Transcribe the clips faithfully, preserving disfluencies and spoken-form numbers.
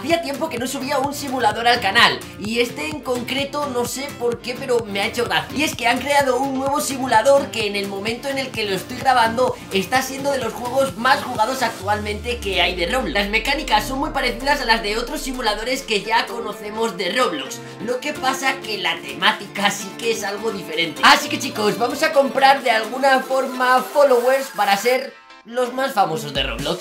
Hacía tiempo que no subía un simulador al canal, y este en concreto no sé por qué, pero me ha hecho gracia. Y es que han creado un nuevo simulador que en el momento en el que lo estoy grabando está siendo de los juegos más jugados actualmente que hay de Roblox. Las mecánicas son muy parecidas a las de otros simuladores que ya conocemos de Roblox, lo que pasa que la temática sí que es algo diferente. Así que chicos, vamos a comprar de alguna forma followers para ser los más famosos de Roblox.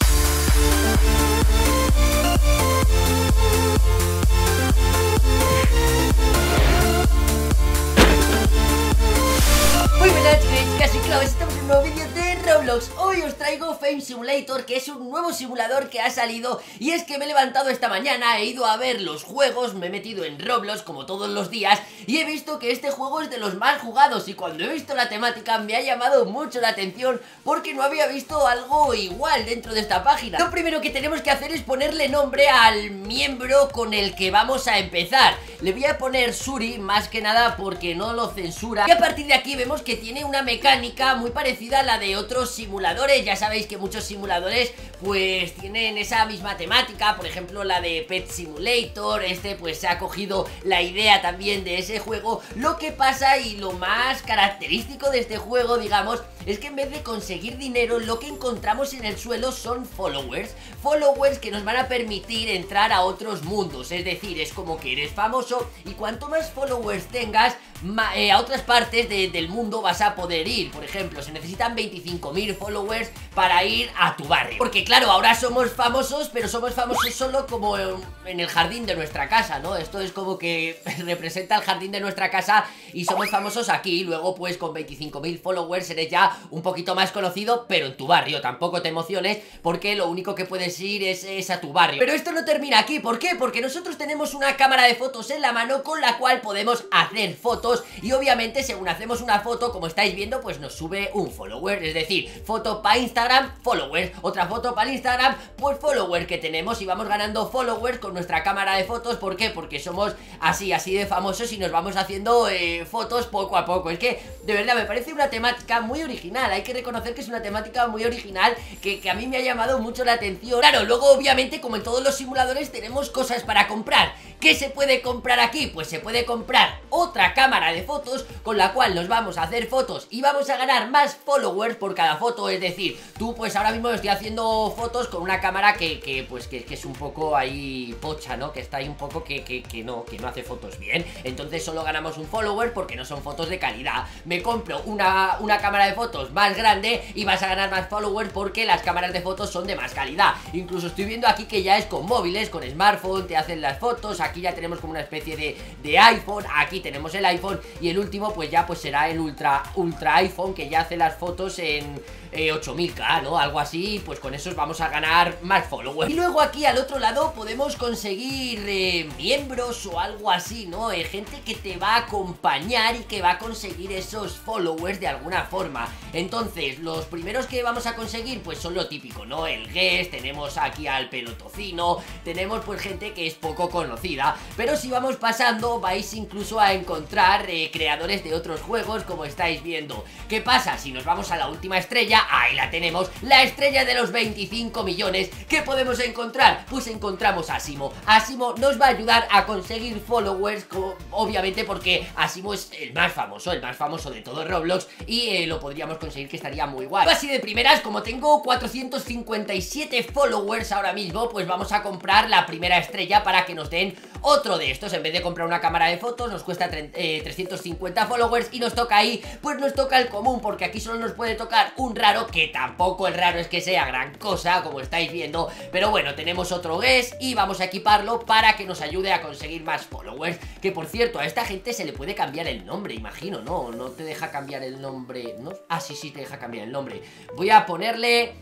Muy buenas chicas y chicas, estamos en un nuevo vídeo de Roblox. Hoy os traigo Fame Simulator, que es un nuevo simulador que ha salido. Y es que me he levantado esta mañana, he ido a ver los juegos, me he metido en Roblox como todos los días, y he visto que este juego es de los más jugados. Y cuando he visto la temática me ha llamado mucho la atención, porque no había visto algo igual dentro de esta página. Lo primero que tenemos que hacer es ponerle nombre al miembro con el que vamos a empezar. Le voy a poner Suri, más que nada porque no lo censura. Y a partir de aquí vemos que tiene una mecánica muy parecida a la de otros simuladores. Ya sabéis que muchos simuladores pues tienen esa misma temática, por ejemplo la de Pet Simulator. Este pues se ha cogido la idea también de ese juego. Lo que pasa y lo más característico de este juego, digamos, es que en vez de conseguir dinero, lo que encontramos en el suelo son followers. Followers que nos van a permitir entrar a otros mundos. Es decir, es como que eres famoso y cuanto más followers tengas, eh, a otras partes de, del mundo vas a poder ir. Por ejemplo, se necesitan veinticinco mil followers para ir a tu barrio. Porque claro, ahora somos famosos, pero somos famosos solo como en, en el jardín de nuestra casa, ¿no? Esto es como que representa el jardín de nuestra casa y somos famosos aquí. Luego pues con veinticinco mil followers eres ya un poquito más conocido, pero en tu barrio. Tampoco te emociones porque lo único que puedes ir es, es a tu barrio. Pero esto no termina aquí. ¿Por qué? Porque nosotros tenemos una cámara de fotos en la mano con la cual podemos hacer fotos, y obviamente según hacemos una foto, como estáis viendo, pues nos sube un follower. Es decir, foto para Instagram, followers. Otra foto para Instagram, pues follower que tenemos, y vamos ganando followers con nuestra cámara de fotos. ¿Por qué? Porque somos así, así de famosos y nos vamos haciendo eh, fotos poco a poco. Es que de verdad me parece una temática muy original. Hay que reconocer que es una temática muy original que, que a mí me ha llamado mucho la atención. Claro, luego obviamente como en todos los simuladores tenemos cosas para comprar. ¿Qué se puede comprar aquí? Pues se puede comprar otra cámara de fotos con la cual nos vamos a hacer fotos y vamos a ganar más followers por cada foto. Es decir, tú pues ahora mismo estoy haciendo fotos con una cámara que, que pues que, que es un poco ahí pocha, ¿no? Que está ahí un poco que, que, que no, que no hace fotos bien. Entonces solo ganamos un follower porque no son fotos de calidad. Me compro una, una cámara de fotos más grande y vas a ganar más followers porque las cámaras de fotos son de más calidad. Incluso estoy viendo aquí que ya es con móviles, con smartphone, te hacen las fotos. Aquí ya tenemos como una especie de, de iPhone. Aquí tenemos el iPhone y el último pues ya pues será el Ultra, Ultra iPhone, que ya hace las fotos en eh, ocho mil K, ¿no? Algo así. Pues con esos vamos a ganar más followers. Y luego aquí al otro lado podemos conseguir eh, miembros o algo así, ¿no? Eh, gente que te va a acompañar y que va a conseguir esos followers de alguna forma. Entonces los primeros que vamos a conseguir pues son lo típico, ¿no? El guest, tenemos aquí al pelotocino, tenemos pues gente que es poco conocida. Pero si vamos pasando vais incluso a encontrar eh, creadores de otros juegos, como estáis viendo. ¿Qué pasa? Si nos vamos a la última estrella, ahí la tenemos, la estrella de los veinticinco millones. ¿Qué podemos encontrar? Pues encontramos a Asimo. Asimo nos va a ayudar a conseguir followers, obviamente porque Asimo es el más famoso, el más famoso de todo Roblox, y eh, lo podríamos conseguir, que estaría muy guay. Así de primeras, como tengo cuatrocientos cincuenta y siete followers ahora mismo, pues vamos a comprar la primera estrella para que nos den otro de estos. En vez de comprar una cámara de fotos nos cuesta eh, trescientos cincuenta followers y nos toca ahí, pues nos toca el común, porque aquí solo nos puede tocar un raro, que tampoco el raro es que sea gran cosa, como estáis viendo. Pero bueno, tenemos otro guest y vamos a equiparlo para que nos ayude a conseguir más followers. Que por cierto, a esta gente se le puede cambiar el nombre, imagino, ¿no? No te deja cambiar el nombre, ¿no? Ah, sí, sí, te deja cambiar el nombre. Voy a ponerle...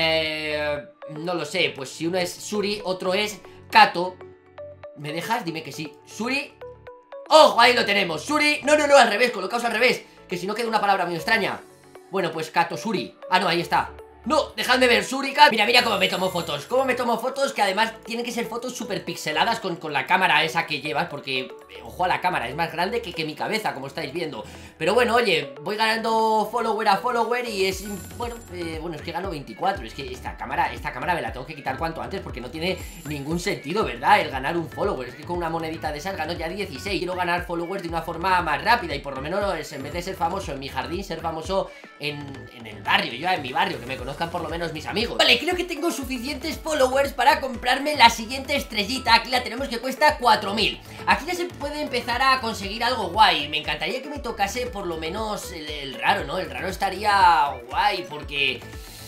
Eh, no lo sé, pues si uno es Suri, otro es Kato. ¿Me dejas? Dime que sí. Suri. ¡Ojo! Ahí lo tenemos. Suri. No, no, no, al revés. Colocaos al revés. Que si no queda una palabra muy extraña. Bueno, pues Kato Suri. Ah, no, ahí está. No, dejadme ver, Shuriken. Mira, mira cómo me tomo fotos. Cómo me tomo fotos, que además tienen que ser fotos súper pixeladas con, con la cámara esa que llevas. Porque, eh, ojo a la cámara, es más grande que, que mi cabeza, como estáis viendo. Pero bueno, oye, voy ganando follower a follower y es... Bueno, eh, bueno, es que gano veinticuatro. Es que esta cámara, esta cámara me la tengo que quitar cuanto antes, porque no tiene ningún sentido, ¿verdad? El ganar un follower. Es que con una monedita de esas gano ya dieciséis. Quiero ganar followers de una forma más rápida y por lo menos, en vez de ser famoso en mi jardín, ser famoso en, en el barrio, yo en mi barrio, que me conozcan por lo menos mis amigos. Vale, creo que tengo suficientes followers para comprarme la siguiente estrellita. Aquí la tenemos, que cuesta cuatro mil. Aquí ya se puede empezar a conseguir algo guay. Me encantaría que me tocase por lo menos el, el raro, ¿no? El raro estaría guay, porque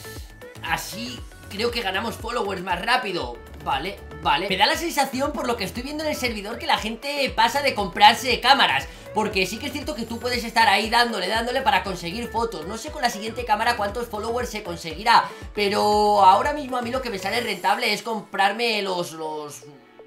así creo que ganamos followers más rápido. Vale, vale. Me da la sensación, por lo que estoy viendo en el servidor, que la gente pasa de comprarse cámaras. Porque sí que es cierto que tú puedes estar ahí dándole, dándole para conseguir fotos. No sé con la siguiente cámara cuántos followers se conseguirá, pero ahora mismo a mí lo que me sale rentable es comprarme los... los...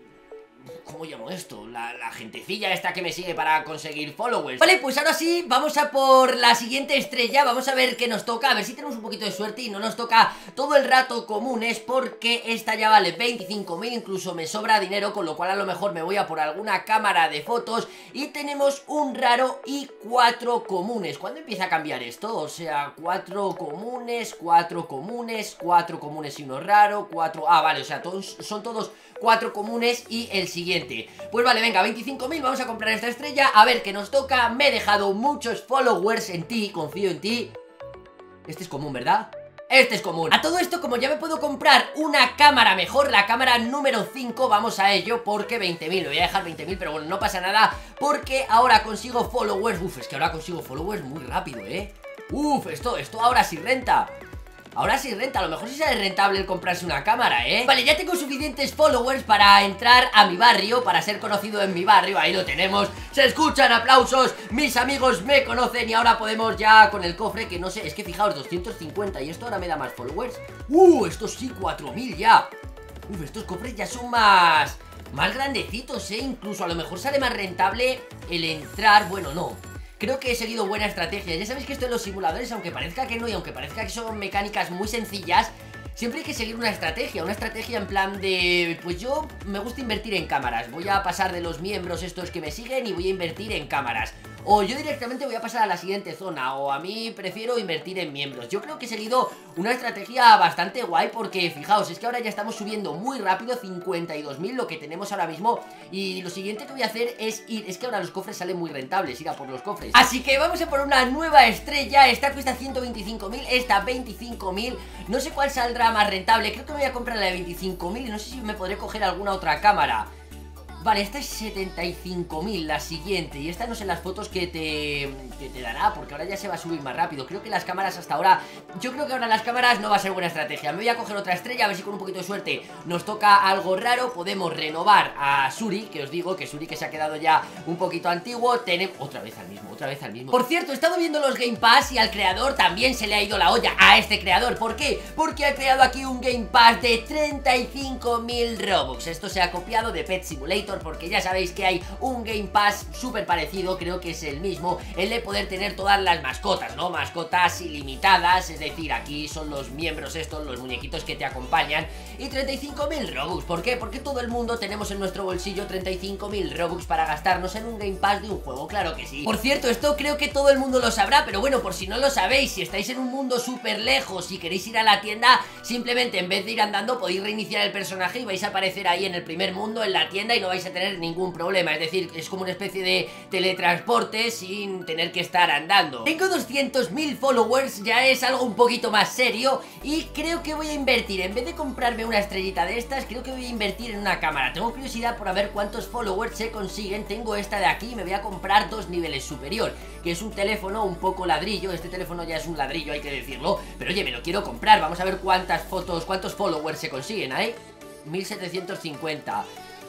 ¿Cómo llamo esto? La, la gentecilla esta que me sigue para conseguir followers. Vale, pues ahora sí, vamos a por la siguiente estrella. Vamos a ver qué nos toca, a ver si tenemos un poquito de suerte y no nos toca todo el rato comunes, porque esta ya vale veinticinco mil, incluso me sobra dinero, con lo cual a lo mejor me voy a por alguna cámara de fotos. Y tenemos un raro y cuatro comunes. ¿Cuándo empieza a cambiar esto? O sea, cuatro comunes, cuatro comunes, cuatro comunes y uno raro, cuatro... Ah, vale, o sea, todos, son todos cuatro comunes y el siguiente. Pues vale, venga, veinticinco mil, vamos a comprar esta estrella. A ver qué nos toca. Me he dejado muchos followers en ti, confío en ti. Este es común, ¿verdad? Este es común. A todo esto, como ya me puedo comprar una cámara mejor, la cámara número cinco, vamos a ello, porque veinte mil, me voy a dejar veinte mil, pero bueno, no pasa nada, porque ahora consigo followers. Uf, es que ahora consigo followers muy rápido, ¿eh? Uf, esto, esto ahora sí renta. Ahora sí renta, a lo mejor sí sale rentable el comprarse una cámara, ¿eh? Vale, ya tengo suficientes followers para entrar a mi barrio, para ser conocido en mi barrio. Ahí lo tenemos, se escuchan aplausos, mis amigos me conocen. Y ahora podemos ya con el cofre, que no sé, es que fijaos, doscientos cincuenta. Y esto ahora me da más followers. Uh, estos sí, cuatro mil ya. Uf, estos cofres ya son más... más grandecitos, ¿eh? Incluso a lo mejor sale más rentable el entrar, bueno, no. Creo que he seguido buena estrategia. Ya sabéis que esto en los simuladores, aunque parezca que no y aunque parezca que son mecánicas muy sencillas, siempre hay que seguir una estrategia. Una estrategia en plan de... Pues yo me gusta invertir en cámaras. Voy a pasar de los miembros estos que me siguen y voy a invertir en cámaras. O yo directamente voy a pasar a la siguiente zona. O a mí prefiero invertir en miembros. Yo creo que he seguido una estrategia bastante guay, porque fijaos, es que ahora ya estamos subiendo muy rápido, cincuenta y dos mil lo que tenemos ahora mismo. Y lo siguiente que voy a hacer es ir... Es que ahora los cofres salen muy rentables, ir a por los cofres. Así que vamos a por una nueva estrella. Esta cuesta ciento veinticinco mil, esta veinticinco mil. No sé cuál saldrá más rentable. Creo que me voy a comprar la de veinticinco mil y no sé si me podré coger alguna otra cámara. Vale, esta es setenta y cinco mil, la siguiente. Y esta no sé las fotos que te, que te dará, porque ahora ya se va a subir más rápido. Creo que las cámaras hasta ahora... Yo creo que ahora las cámaras no va a ser buena estrategia. Me voy a coger otra estrella, a ver si con un poquito de suerte nos toca algo raro. Podemos renovar a Suri, que os digo que Suri, que se ha quedado ya un poquito antiguo. Tenemos... Otra vez al mismo, otra vez al mismo. Por cierto, he estado viendo los Game Pass y al creador también se le ha ido la olla. A este creador, ¿por qué? Porque ha creado aquí un Game Pass de treinta y cinco mil Robux. Esto se ha copiado de Pet Simulator, porque ya sabéis que hay un Game Pass súper parecido, creo que es el mismo, el de poder tener todas las mascotas, ¿no? Mascotas ilimitadas, es decir, aquí son los miembros estos, los muñequitos que te acompañan. Y treinta y cinco mil Robux, ¿por qué? Porque todo el mundo tenemos en nuestro bolsillo treinta y cinco mil Robux para gastarnos en un Game Pass de un juego, claro que sí. Por cierto, esto creo que todo el mundo lo sabrá, pero bueno, por si no lo sabéis, si estáis en un mundo súper lejos y queréis ir a la tienda, simplemente en vez de ir andando podéis reiniciar el personaje y vais a aparecer ahí en el primer mundo, en la tienda, y no vais a tener ningún problema. Es decir, es como una especie de teletransporte sin tener que estar andando. Tengo doscientos mil followers, ya es algo un poquito más serio, y creo que voy a invertir, en vez de comprarme una estrellita de estas, creo que voy a invertir en una cámara. Tengo curiosidad por ver cuántos followers se consiguen. Tengo esta de aquí y me voy a comprar dos niveles superior, que es un teléfono un poco ladrillo. Este teléfono ya es un ladrillo, hay que decirlo, pero oye, me lo quiero comprar. Vamos a ver cuántas fotos, cuántos followers se consiguen. Hay mil setecientos cincuenta.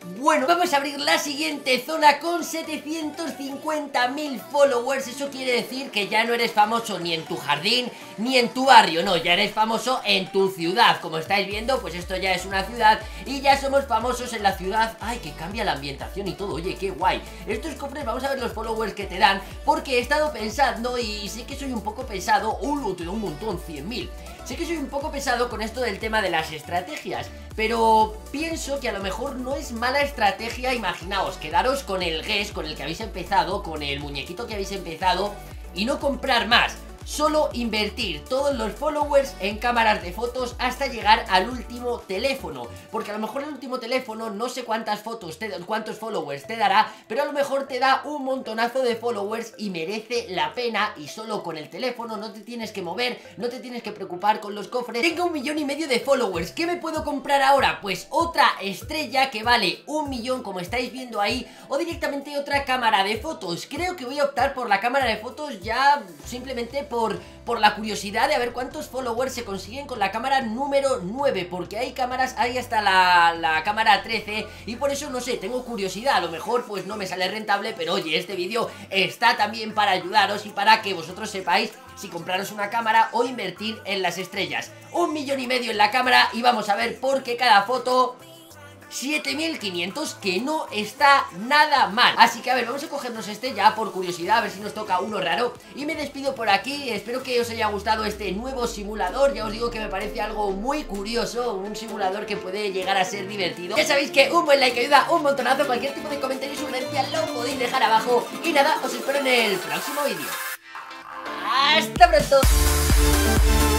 Bueno, vamos a abrir la siguiente zona con setecientos cincuenta mil followers. Eso quiere decir que ya no eres famoso ni en tu jardín ni en tu barrio, no, ya eres famoso en tu ciudad. Como estáis viendo, pues esto ya es una ciudad y ya somos famosos en la ciudad. Ay, que cambia la ambientación y todo, oye, qué guay. Estos cofres, vamos a ver los followers que te dan, porque he estado pensando y sé que soy un poco pesado. ¡Uh, te da un montón! cien mil. Sé que soy un poco pesado con esto del tema de las estrategias, pero pienso que a lo mejor no es mala estrategia. Imaginaos, quedaros con el guess con el que habéis empezado, con el muñequito que habéis empezado, y no comprar más. Solo invertir todos los followers en cámaras de fotos hasta llegar al último teléfono, porque a lo mejor el último teléfono no sé cuántas fotos te, cuántos followers te dará, pero a lo mejor te da un montonazo de followers y merece la pena. Y solo con el teléfono no te tienes que mover, no te tienes que preocupar con los cofres. Tengo un millón y medio de followers. ¿Qué me puedo comprar ahora? Pues otra estrella que vale un millón, como estáis viendo ahí, o directamente otra cámara de fotos. Creo que voy a optar por la cámara de fotos ya simplemente por Por, por la curiosidad de a ver cuántos followers se consiguen con la cámara número nueve, porque hay cámaras, hay hasta la, la cámara trece, y por eso no sé, tengo curiosidad. A lo mejor pues no me sale rentable, pero oye, este vídeo está también para ayudaros y para que vosotros sepáis si compraros una cámara o invertir en las estrellas. Un millón y medio en la cámara y vamos a ver por qué cada foto siete mil quinientos, que no está nada mal. Así que a ver, vamos a cogernos este ya por curiosidad, a ver si nos toca uno raro. Y me despido por aquí, espero que os haya gustado este nuevo simulador. Ya os digo que me parece algo muy curioso, un simulador que puede llegar a ser divertido. Ya sabéis que un buen like ayuda un montonazo. Cualquier tipo de comentario y sugerencia lo podéis dejar abajo. Y nada, os espero en el próximo vídeo. ¡Hasta pronto!